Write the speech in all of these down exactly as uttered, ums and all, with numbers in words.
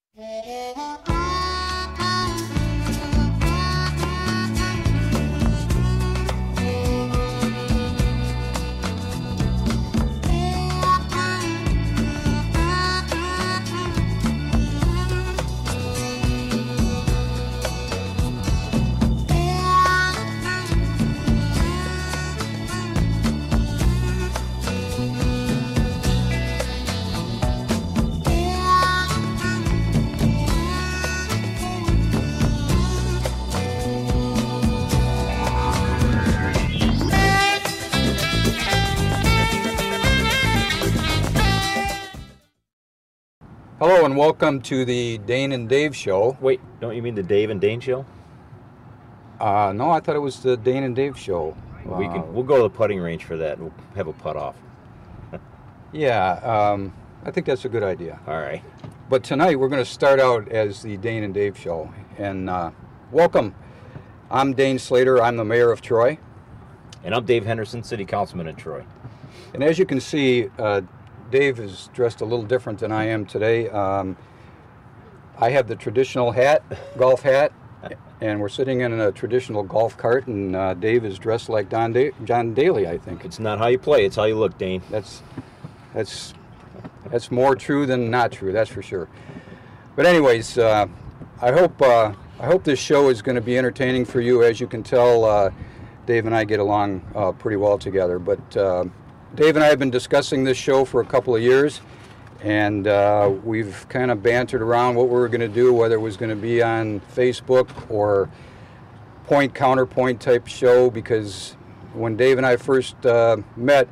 Hello and welcome to the Dane and Dave show. Wait, don't you mean the Dave and Dane show? Uh, no, I thought it was the Dane and Dave show. We Uh, can we'll go to the putting range for that and we'll have a putt off. Yeah, um, I think that's a good idea. All right. But tonight we're going to start out as the Dane and Dave show. And uh, welcome. I'm Dane Slater. I'm the mayor of Troy. And I'm Dave Henderson, city councilman in Troy. And as you can see, uh, Dave is dressed a little different than I am today. Um, I have the traditional hat, golf hat, and we're sitting in a traditional golf cart, and uh, Dave is dressed like Don da- John Daly, I think. It's not how you play, it's how you look, Dane. That's that's that's more true than not true, that's for sure. But anyways, uh, I hope uh, I hope this show is going to be entertaining for you. As you can tell, uh, Dave and I get along uh, pretty well together. But uh, Dave and I have been discussing this show for a couple of years, and uh, we've kind of bantered around what we were going to do, whether it was going to be on Facebook or point counterpoint type show. Because when Dave and I first uh, met,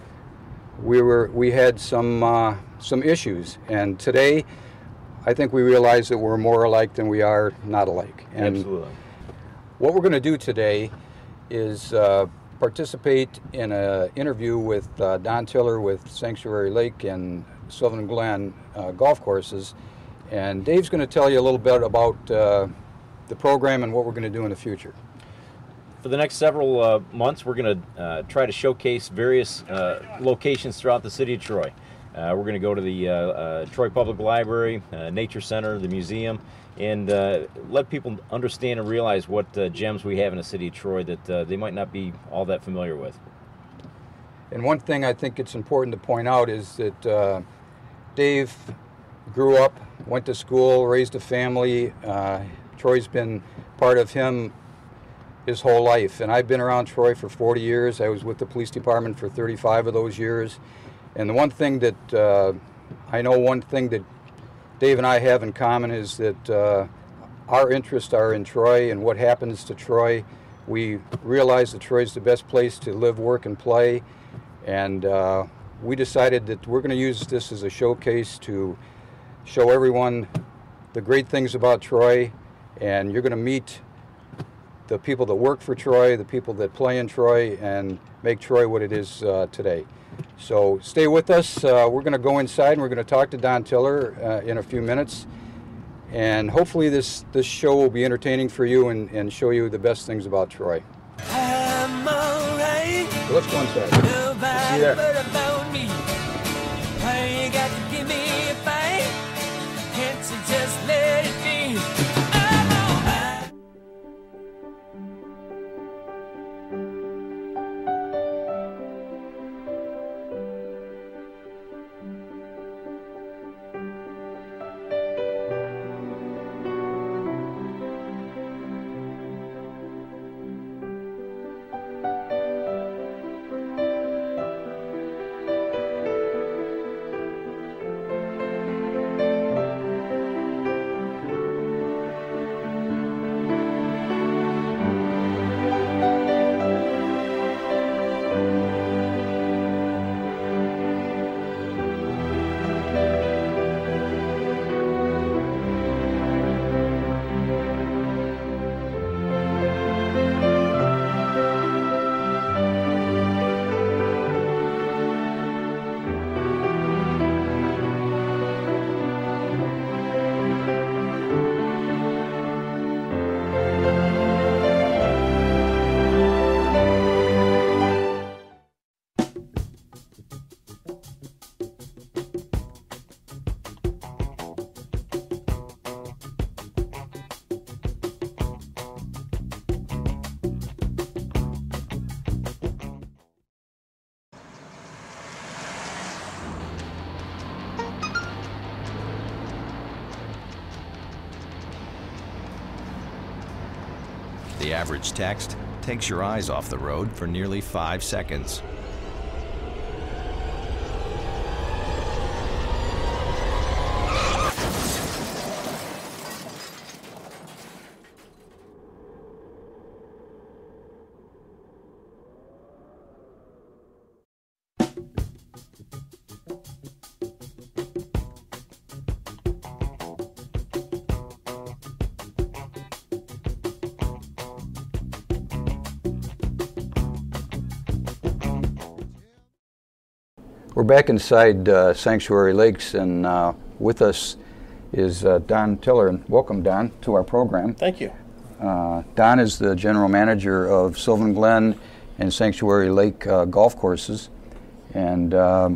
we were we had some uh, some issues, and today I think we realize that we're more alike than we are not alike. And Absolutely. what we're going to do today is uh, participate in an interview with uh, Don Tiller with Sanctuary Lake and Sylvan Glen uh, golf courses, and Dave's going to tell you a little bit about uh, the program and what we're going to do in the future. For the next several uh, months, we're going to uh, try to showcase various uh, locations throughout the city of Troy. Uh, we're going to go to the uh, uh, Troy Public Library, uh, Nature Center, the museum, and uh, let people understand and realize what uh, gems we have in the city of Troy that uh, they might not be all that familiar with. And one thing I think it's important to point out is that uh, Dave grew up, went to school, raised a family. Uh, Troy's been part of him his whole life. And I've been around Troy for forty years. I was with the police department for thirty-five of those years. And the one thing that, uh, I know one thing that Dave and I have in common is that uh, our interests are in Troy and what happens to Troy. We realize that Troy's the best place to live, work, and play. And uh, we decided that we're going to use this as a showcase to show everyone the great things about Troy. And you're going to meet the people that work for Troy, the people that play in Troy, and make Troy what it is uh, today. So stay with us. Uh, we're going to go inside and we're going to talk to Don Tiller uh, in a few minutes. And hopefully this, this show will be entertaining for you and, and show you the best things about Troy. I'm alright. So let's go inside. Nobody See you there. but about me. Why you got to give me a fight? Can't you just let it be? I'm alright. The average text takes your eyes off the road for nearly five seconds. We're back inside uh, Sanctuary Lakes, and uh, with us is uh, Don Tiller. And welcome, Don, to our program. Thank you. Uh, Don is the general manager of Sylvan Glen and Sanctuary Lake uh, golf courses. And um,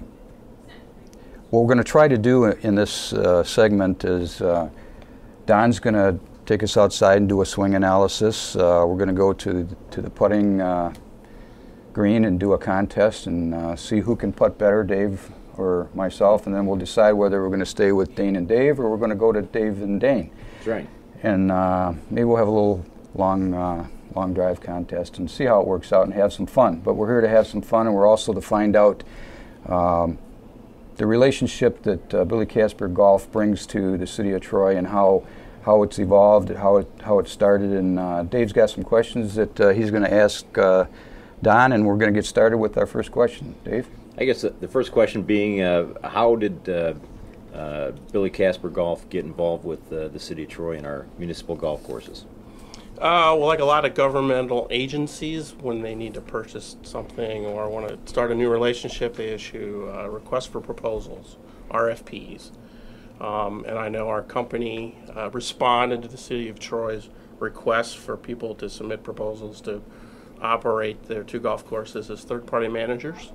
what we're going to try to do in this uh, segment is uh, Don's going to take us outside and do a swing analysis. Uh, we're going to go to, to the putting uh, green and do a contest and uh, see who can putt better, Dave or myself, and then we'll decide whether we're going to stay with Dane and Dave or we're going to go to Dave and Dane. That's right. And uh, maybe we'll have a little long uh, long drive contest and see how it works out and have some fun. But we're here to have some fun, and we're also to find out um, the relationship that uh, Billy Casper Golf brings to the city of Troy and how how it's evolved, how it how it started. And uh, Dave's got some questions that uh, he's going to ask uh, Don, and we're going to get started with our first question. Dave? I guess the, the first question being, uh, how did uh, uh, Billy Casper Golf get involved with uh, the city of Troy and our municipal golf courses? Uh, well, like a lot of governmental agencies, when they need to purchase something or want to start a new relationship, they issue uh, requests for proposals, R F Ps. Um, and I know our company uh, responded to the city of Troy's requests for people to submit proposals to operate their two golf courses as third-party managers,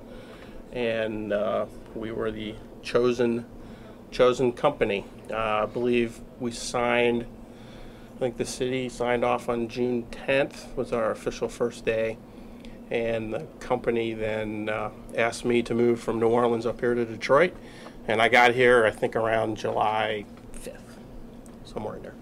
and uh, we were the chosen chosen company. Uh, I believe we signed, I think the city signed off on June tenth was our official first day, and the company then uh, asked me to move from New Orleans up here to Detroit, and I got here I think around July fifth, somewhere in there.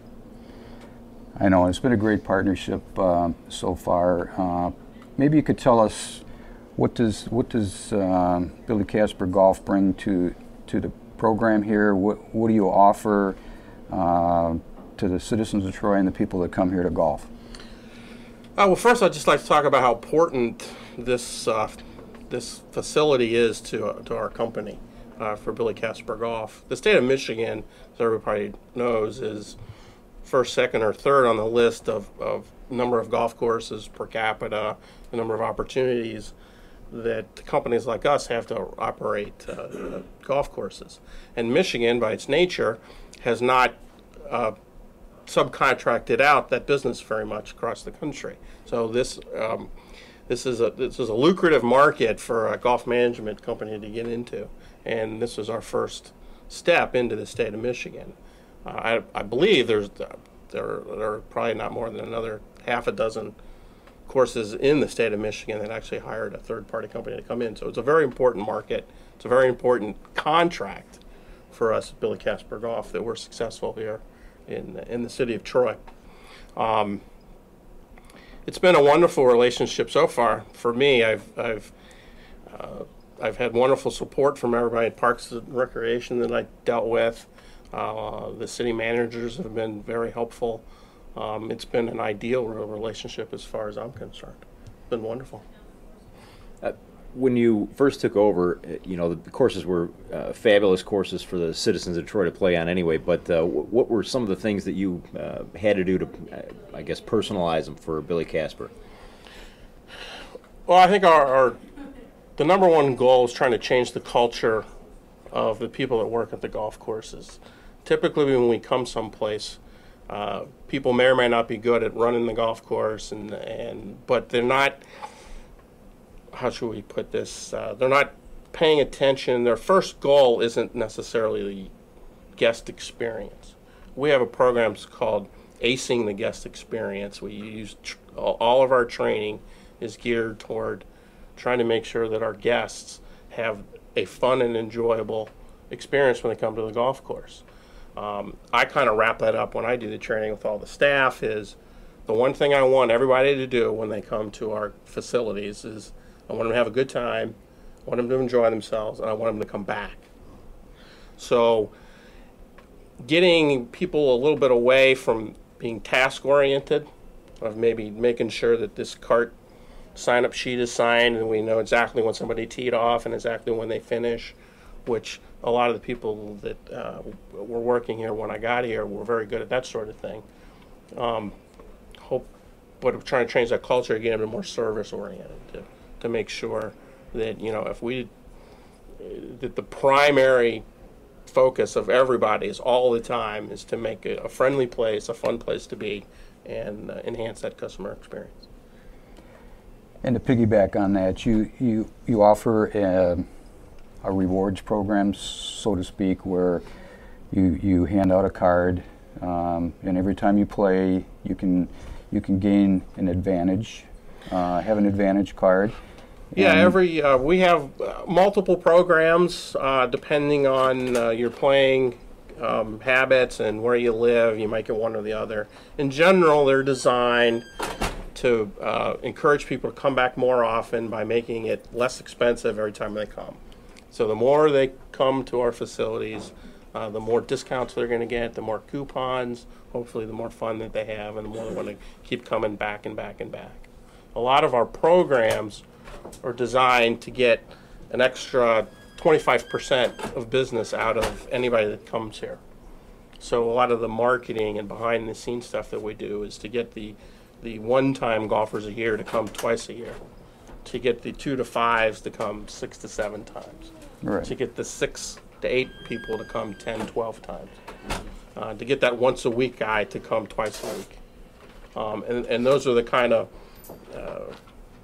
I know, it's been a great partnership uh, so far. Uh, maybe you could tell us what does what does uh, Billy Casper Golf bring to to the program here? What what do you offer uh, to the citizens of Troy and the people that come here to golf? Uh, well, first I'd just like to talk about how important this uh, this facility is to uh, to our company uh, for Billy Casper Golf. The state of Michigan, as everybody knows, is first, second, or third on the list of, of number of golf courses per capita, the number of opportunities that companies like us have to operate uh, golf courses. And Michigan, by its nature, has not uh, subcontracted out that business very much across the country. So this um, this is a this is a lucrative market for a golf management company to get into, and this was our first step into the state of Michigan. Uh, I, I believe there's uh, there, are, there are probably not more than another half a dozen courses in the state of Michigan that actually hired a third-party company to come in. So it's a very important market. It's a very important contract for us at Billy Casper Golf that we're successful here in in the city of Troy. Um, it's been a wonderful relationship so far. For me, I've I've uh, I've had wonderful support from everybody at Parks and Recreation that I dealt with. Uh, the city managers have been very helpful. Um, it's been an ideal relationship as far as I'm concerned. It's been wonderful. Uh, when you first took over, uh, you know, the, the courses were uh, fabulous courses for the citizens of Troy to play on anyway, but uh, w- what were some of the things that you uh, had to do to, uh, I guess, personalize them for Billy Casper? Well, I think our, our the number one goal is trying to change the culture of the people that work at the golf courses. Typically when we come someplace, uh, people may or may not be good at running the golf course, and, and but they're not, how should we put this, uh, they're not paying attention. Their first goal isn't necessarily the guest experience. We have a program called Acing the Guest Experience. We use tr- all of our training is geared toward trying to make sure that our guests have a fun and enjoyable experience when they come to the golf course. Um, I kind of wrap that up when I do the training with all the staff is the one thing I want everybody to do when they come to our facilities is I want them to have a good time, I want them to enjoy themselves, and I want them to come back. So getting people a little bit away from being task-oriented, of maybe making sure that this cart sign-up sheet is signed and we know exactly when somebody teed off and exactly when they finish, which a lot of the people that uh, were working here when I got here were very good at that sort of thing. Um, hope, but I'm trying to change that culture again to more service-oriented, to, to make sure that, you know, if we, that the primary focus of everybody is all the time is to make it a friendly place, a fun place to be, and uh, enhance that customer experience. And to piggyback on that, you you you offer a, a rewards program, so to speak, where you you hand out a card, um, and every time you play, you can you can gain an advantage, uh, have an advantage card. Yeah, every uh, we have uh, multiple programs uh, depending on uh, your playing um, habits and where you live. You might get one or the other. In general, they're designed to uh, encourage people to come back more often by making it less expensive every time they come. So the more they come to our facilities, uh, the more discounts they're going to get, the more coupons, hopefully the more fun that they have, and the more they want to keep coming back and back and back. A lot of our programs are designed to get an extra twenty-five percent of business out of anybody that comes here. So a lot of the marketing and behind the scenes stuff that we do is to get the the one-time golfers a year to come twice a year, to get the two to fives to come six to seven times, right. to get the six to eight people to come ten, twelve times, uh, to get that once a week guy to come twice a week. Um, and, and those are the kind of uh,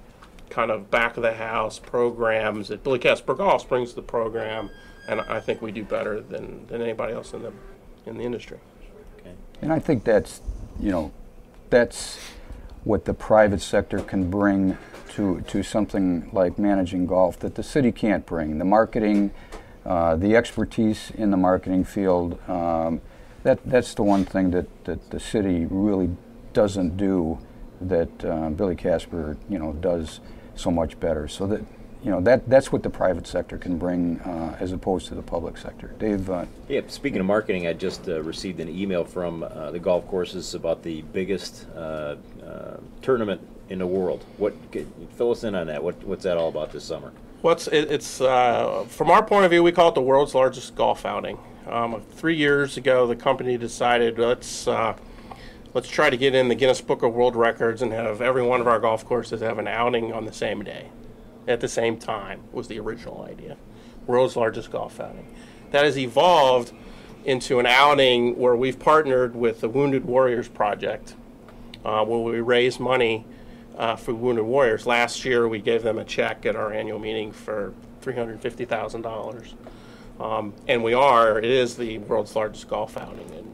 kind of back of the house programs that Billy Casper Golf brings to the program, and I think we do better than, than anybody else in the in the industry. Okay. And I think that's, you know, that's what the private sector can bring to to something like managing golf that the city can't bring. The marketing, uh, the expertise in the marketing field, um, that that's the one thing that, that the city really doesn't do that uh, Billy Casper, you know, does so much better. So that, you know, that that's what the private sector can bring uh, as opposed to the public sector. Dave? Uh, yeah, speaking of marketing, I just uh, received an email from uh, the golf courses about the biggest uh, uh, tournament in the world. What, fill us in on that. What, what's that all about this summer? What's it, it's uh, from our point of view, we call it the world's largest golf outing. Um, three years ago, the company decided let's uh, let's try to get in the Guinness Book of World Records and have every one of our golf courses have an outing on the same day, at the same time, was the original idea. World's largest golf outing. That has evolved into an outing where we've partnered with the Wounded Warriors Project, uh, where we raise money uh, for Wounded Warriors. Last year, we gave them a check at our annual meeting for three hundred fifty thousand dollars. Um, and we are, it is the world's largest golf outing. And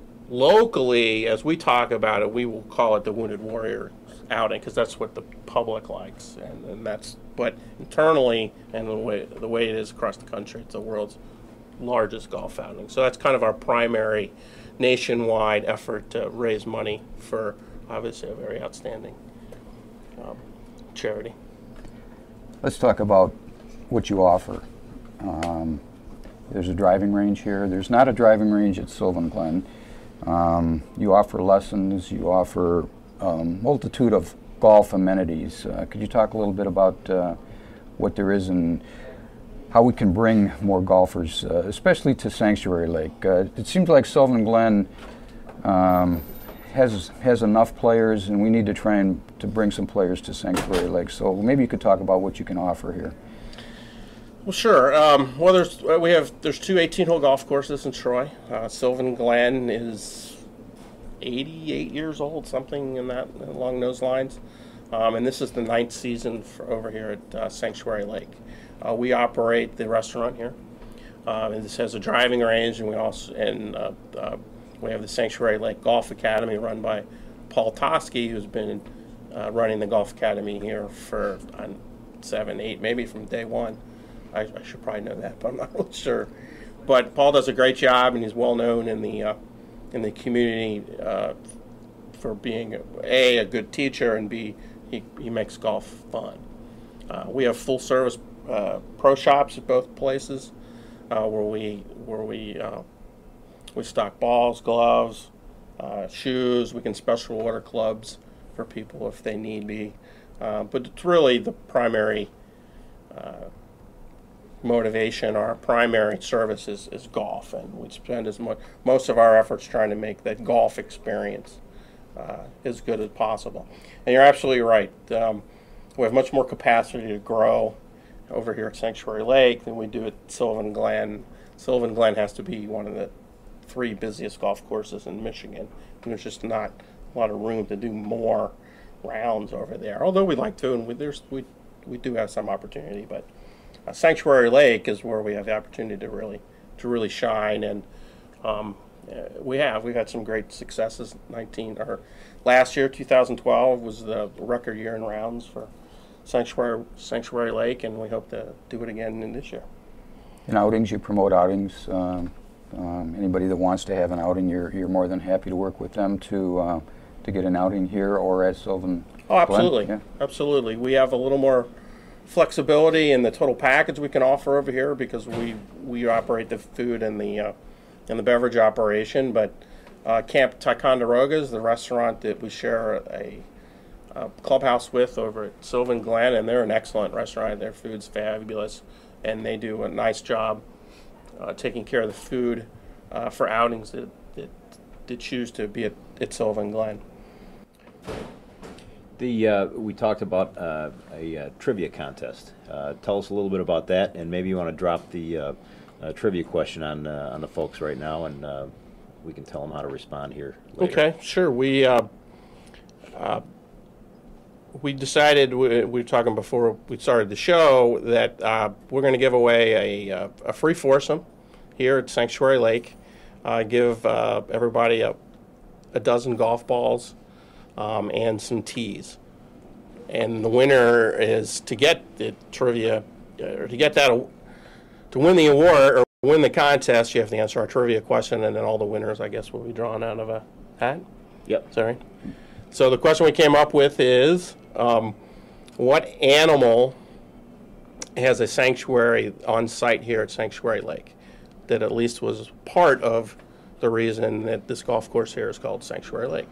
locally, as we talk about it, we will call it the Wounded Warrior outing because that's what the public likes, and, and that's. But internally, and the way the way it is across the country, it's the world's largest golf outing. So that's kind of our primary nationwide effort to raise money for obviously a very outstanding um, charity. let's talk about what you offer. Um, there's a driving range here. There's not a driving range at Sylvan Glen. Um, you offer lessons. You offer a um, multitude of golf amenities. Uh, could you talk a little bit about uh, what there is and how we can bring more golfers, uh, especially to Sanctuary Lake? Uh, it seems like Sylvan Glen um, has has enough players, and we need to try and to bring some players to Sanctuary Lake. So maybe you could talk about what you can offer here. Well, sure. Um, well, there's we have there's two eighteen-hole golf courses in Troy. Uh, Sylvan Glen is eighty-eight years old, something in that along those lines, um, and this is the ninth season for over here at uh, Sanctuary Lake. Uh, we operate the restaurant here, uh, and this has a driving range, and we also and uh, uh, we have the Sanctuary Lake Golf Academy run by Paul Toski, who's been uh, running the golf academy here for uh, seven, eight, maybe from day one. I, I should probably know that, but I'm not really sure. But Paul does a great job, and he's well known in the uh, in the community uh, for being a a good teacher, and b he, he makes golf fun. Uh, we have full service uh, pro shops at both places, uh, where we where we uh, we stock balls, gloves, uh, shoes. We can special order clubs for people if they need be. Uh, but it's really the primary uh, motivation. Our primary service is, is golf, and we spend as much most of our efforts trying to make that golf experience uh, as good as possible. And you're absolutely right. Um, we have much more capacity to grow over here at Sanctuary Lake than we do at Sylvan Glen. Sylvan Glen has to be one of the three busiest golf courses in Michigan, and there's just not a lot of room to do more rounds over there. Although we like to, and we, there's, we we do have some opportunity, but uh, Sanctuary Lake is where we have the opportunity to really to really shine, and um, uh, we have we've had some great successes. nineteen or last year, two thousand twelve was the record year in rounds for Sanctuary Sanctuary Lake, and we hope to do it again in this year. In outings, you promote outings. Um, um, anybody that wants to have an outing, you're you're more than happy to work with them to. Uh, to get an outing here or at Sylvan Oh, absolutely. Glen? Yeah. Absolutely. We have a little more flexibility in the total package we can offer over here because we we operate the food and the uh, and the beverage operation. But uh, Camp Ticonderoga is the restaurant that we share a, a clubhouse with over at Sylvan Glen, and they're an excellent restaurant. Their food's fabulous, and they do a nice job uh, taking care of the food uh, for outings that, that, that choose to be at, at Sylvan Glen. The uh, we talked about uh, a uh, trivia contest. Uh, tell us a little bit about that, and maybe you want to drop the uh, uh, trivia question on uh, on the folks right now, and uh, we can tell them how to respond here later. Okay, sure. We uh, uh, we decided we, we were talking before we started the show that uh, we're going to give away a, a free foursome here at Sanctuary Lake. Uh, give uh, everybody a a dozen golf balls. Um, and some teas, and the winner is to get the trivia, or to get that, to win the award or win the contest. You have to answer our trivia question, and then all the winners, I guess, will be drawn out of a hat. Yep. Sorry. So the question we came up with is, um, what animal has a sanctuary on site here at Sanctuary Lake that at least was part of the reason that this golf course here is called Sanctuary Lake?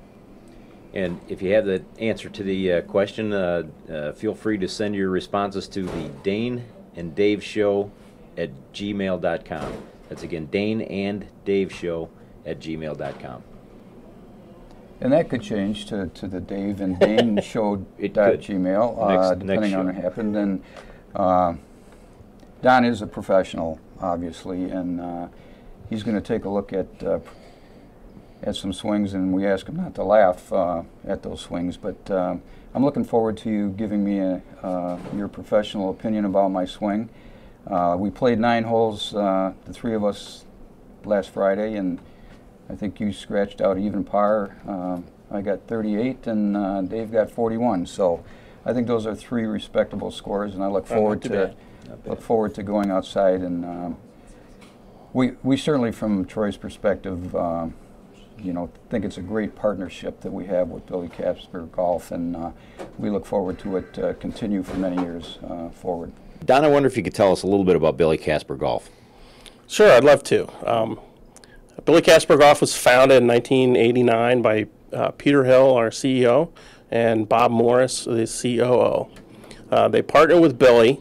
And if you have the answer to the uh, question, uh, uh, feel free to send your responses to the Dane and Dave Show at gmail dot com. That's again, Dane and Dave Show at gmail dot com. And that could change to, to the Dave and Dane Show dot gmail, uh, Next- depending next on show. what happened. And uh, Don is a professional, obviously, and uh, he's going to take a look at uh, at some swings, and we ask him not to laugh uh, at those swings. But um, I'm looking forward to you giving me a, uh, your professional opinion about my swing. Uh, we played nine holes, uh, the three of us, last Friday, and I think you scratched out even par. Uh, I got thirty-eight, and uh, Dave got forty-one. So I think those are three respectable scores, and I look forward too to bad. look forward to going outside. And um, we we certainly, from Troy's perspective, um, you know, think it's a great partnership that we have with Billy Casper Golf, and uh, we look forward to it uh, continue for many years uh, forward. Don, I wonder if you could tell us a little bit about Billy Casper Golf. Sure, I'd love to. Um, Billy Casper Golf was founded in nineteen eighty-nine by uh, Peter Hill, our C E O, and Bob Morris, the C O O. Uh, they partnered with Billy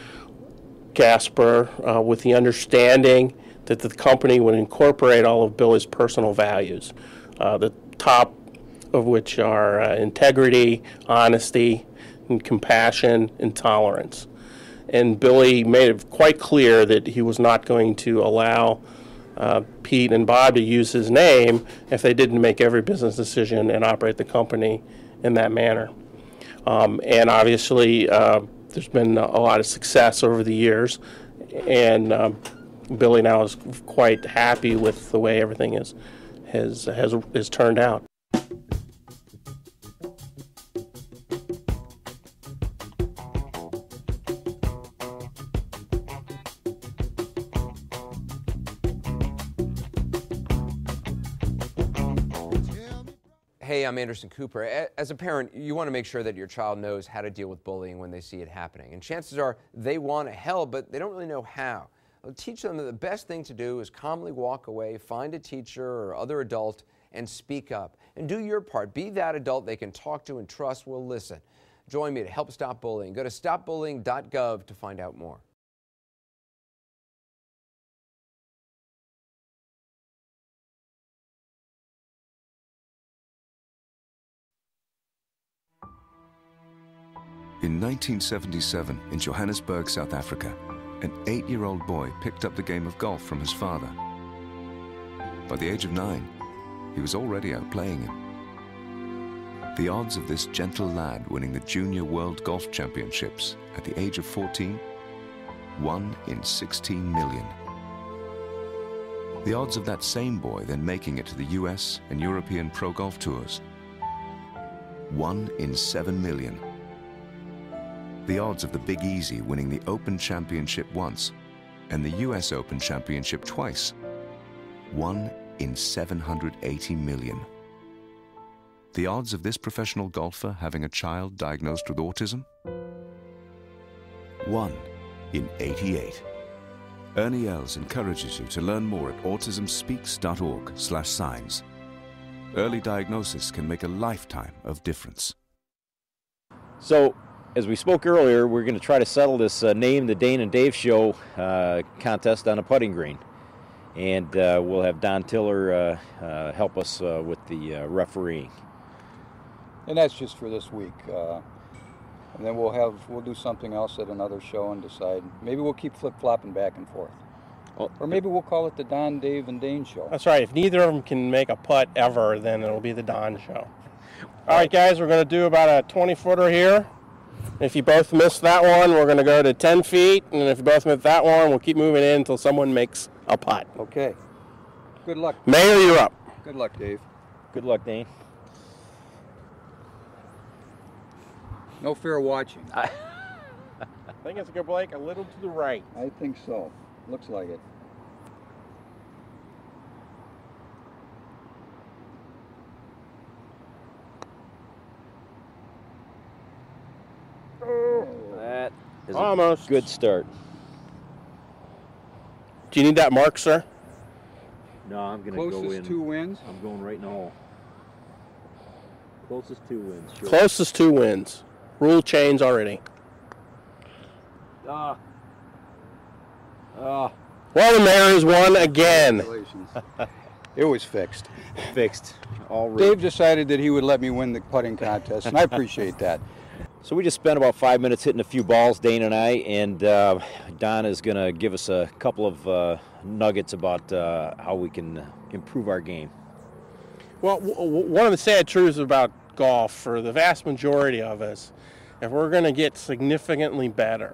Casper uh, with the understanding that the company would incorporate all of Billy's personal values, uh, the top of which are uh, integrity, honesty, and compassion, and tolerance. And Billy made it quite clear that he was not going to allow uh, Pete and Bob to use his name if they didn't make every business decision and operate the company in that manner. Um, and obviously, uh, there's been a lot of success over the years, and um, Billy now is quite happy with the way everything is has has is turned out. Hey, I'm Anderson Cooper. As a parent, you want to make sure that your child knows how to deal with bullying when they see it happening. And chances are they want to help, but they don't really know how. Well, teach them that the best thing to do is calmly walk away, find a teacher or other adult, and speak up. And do your part. Be that adult they can talk to and trust will listen. Join me to help stop bullying. Go to stop bullying dot gov to find out more. In nineteen seventy-seven, in Johannesburg, South Africa, an eight-year-old boy picked up the game of golf from his father. By the age of nine, he was already outplaying him. The odds of this gentle lad winning the Junior World Golf Championships at the age of fourteen, one in sixteen million. The odds of that same boy then making it to the U S and European Pro Golf Tours, one in seven million. The odds of the Big Easy winning the Open Championship once and the U S Open Championship twice, one in seven hundred eighty million. The odds of this professional golfer having a child diagnosed with autism, one in eighty-eight. Ernie Els encourages you to learn more at autism speaks dot org slash signs. Early diagnosis can make a lifetime of difference. So, as we spoke earlier, we're going to try to settle this uh, Name the Dane and Dave Show uh, contest on a putting green. And uh, we'll have Don Tiller uh, uh, help us uh, with the uh, refereeing. And that's just for this week. Uh, and then we'll have we'll do something else at another show and decide. Maybe we'll keep flip-flopping back and forth. Well, or maybe we'll call it the Don, Dave, and Dane Show. That's right. If neither of them can make a putt ever, then it'll be the Don Show. All right, guys, we're going to do about a twenty-footer here. If you both miss that one, we're going to go to ten feet. And if you both miss that one, we'll keep moving in until someone makes a putt. Okay. Good luck. Mayor, you're up. Good luck, Dave. Good luck, Dane. No fair watching. I think it's going to Blake a little to the right. I think so. Looks like it. That is Almost. a good start. Do you need that mark, sir? No, I'm going to go in. Closest two wins. I'm going right in the hole. Closest two wins. Sure. Closest two wins. Rule change already. Ah. Ah. Well, the mayor has won again. Congratulations. It was fixed. Fixed. All right. Dave decided that he would let me win the putting contest, and I appreciate that. So we just spent about five minutes hitting a few balls, Dane and I, and uh, Don is going to give us a couple of uh, nuggets about uh, how we can improve our game. Well, w- w- one of the sad truths about golf for the vast majority of us, if we're going to get significantly better,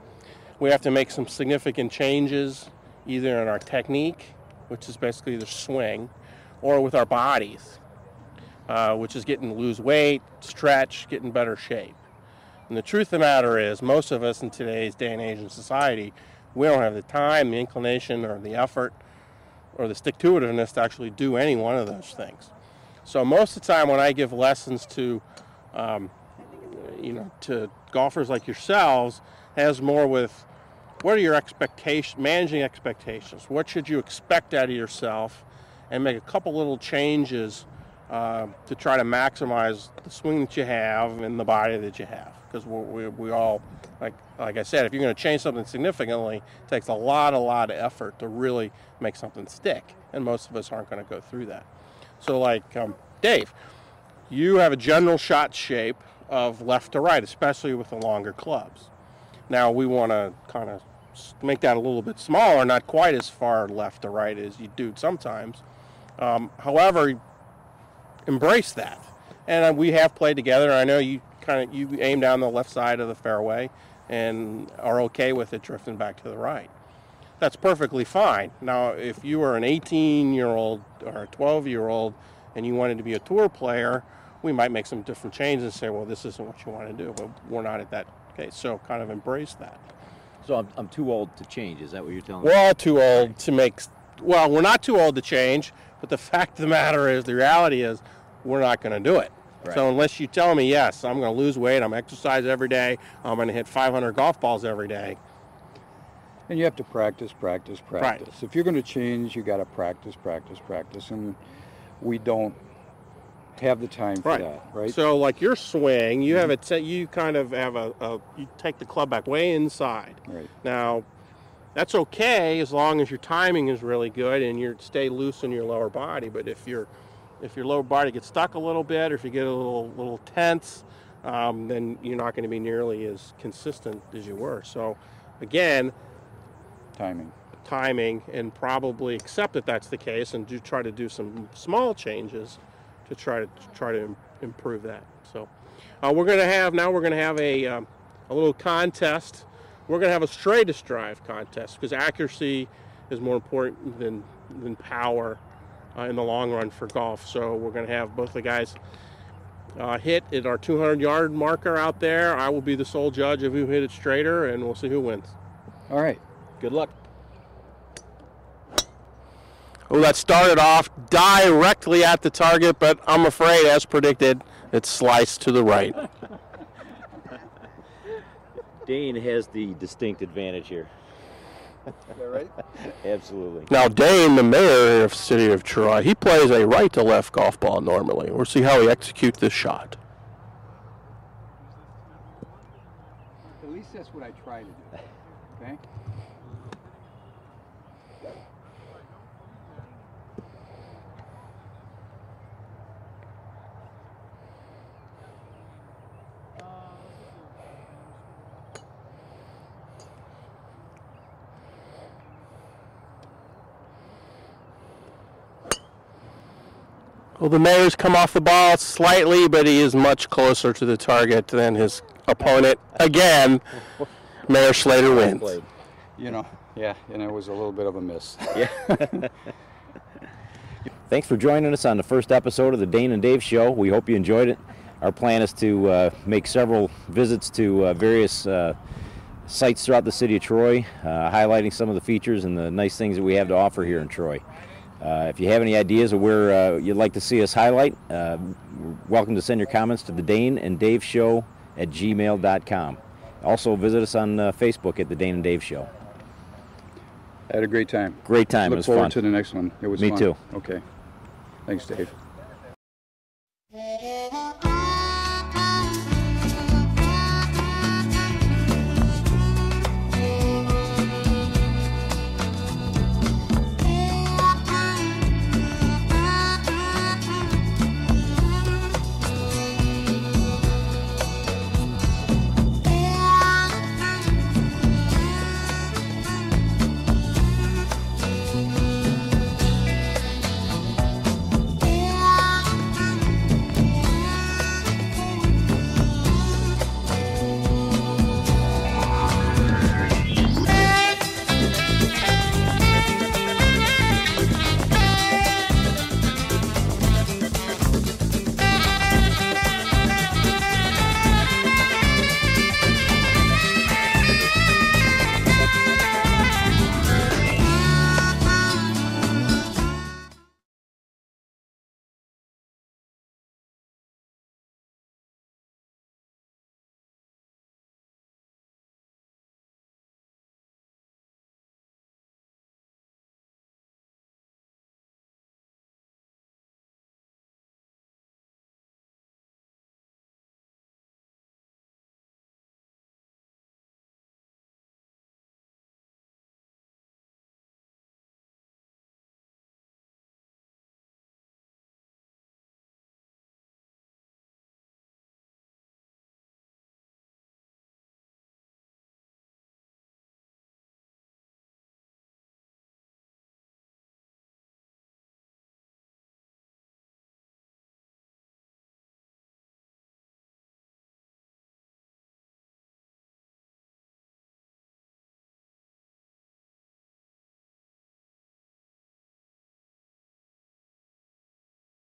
we have to make some significant changes either in our technique, which is basically the swing, or with our bodies, uh, which is getting to lose weight, stretch, get in better shape. And the truth of the matter is, most of us in today's day and age in society, we don't have the time, the inclination, or the effort, or the stick-to-itiveness to actually do any one of those things. So most of the time when I give lessons to, um, you know, to golfers like yourselves, it has more with what are your expectations, managing expectations. What should you expect out of yourself, and make a couple little changes uh, to try to maximize the swing that you have and the body that you have. Because we, we, we all, like like I said, if you're going to change something significantly, it takes a lot, a lot of effort to really make something stick. And most of us aren't going to go through that. So like um, Dave, you have a general shot shape of left to right, especially with the longer clubs. Now we want to kind of make that a little bit smaller, not quite as far left to right as you do sometimes. Um, however, embrace that. And we have played together. I know you kind of you aim down the left side of the fairway and are okay with it drifting back to the right. That's perfectly fine. Now, if you were an eighteen-year-old or a twelve-year-old and you wanted to be a tour player, we might make some different changes and say, well, this isn't what you want to do, but we're not at that case. So kind of embrace that. So I'm, I'm too old to change. Is that what you're telling me? We're all too old to make, well, we're not too old to change, but the fact of the matter is, the reality is, we're not going to do it. Right. So unless you tell me, yes, I'm going to lose weight, I'm exercise every day, I'm going to hit five hundred golf balls every day. And you have to practice, practice, practice. Right. If you're going to change, you got to practice, practice, practice, and we don't have the time for Right. that, right? So like your swing, you have a t- you kind of have a, a you take the club back way inside. Right. Now, that's okay as long as your timing is really good and you stay loose in your lower body. But if your if your lower body gets stuck a little bit, or if you get a little little tense, um, then you're not going to be nearly as consistent as you were. So, again, Timing. timing, and probably accept that that's the case, and do try to do some small changes to try to, to try to im- improve that. So, uh, we're going to have now we're going to have a um, a little contest. We're going to have a straightest drive contest because accuracy is more important than than power uh, in the long run for golf. So we're going to have both the guys uh, hit at our two hundred yard marker out there. I will be the sole judge of who hit it straighter, and we'll see who wins. All right. Good luck. Oh, that started off directly at the target, but I'm afraid, as predicted, it sliced to the right. Dane has the distinct advantage here. Is that right? Absolutely. Now, Dane, the mayor of the city of Troy, he plays a right-to-left golf ball normally. We'll see how he executes this shot. At least that's what I try to do. Okay? Well, the mayor's come off the ball slightly, but he is much closer to the target than his opponent. Again, Mayor Slater wins. Played. You know, yeah, and it was a little bit of a miss. Yeah. Thanks for joining us on the first episode of the Dane and Dave Show. We hope you enjoyed it. Our plan is to uh, make several visits to uh, various uh, sites throughout the city of Troy, uh, highlighting some of the features and the nice things that we have to offer here in Troy. Uh, if you have any ideas of where uh, you'd like to see us highlight, uh, you're welcome to send your comments to the Dane and Dave Show at gmail dot com. Also visit us on uh, Facebook at the Dane and Dave Show. I had a great time. Great time. Look it was forward fun. to the next one. It was Me fun. too. Okay. Thanks, Dave.